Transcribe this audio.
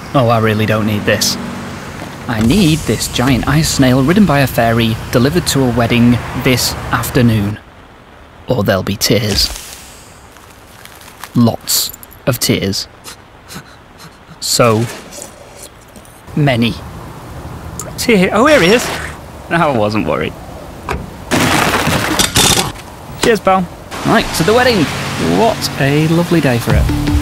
Oh, I really don't need this. I need this giant ice snail ridden by a fairy, delivered to a wedding this afternoon. Or there'll be tears. Lots of tears. So many tears. Oh, here he is. No, I wasn't worried. Cheers, pal. Right, to the wedding. What a lovely day for it.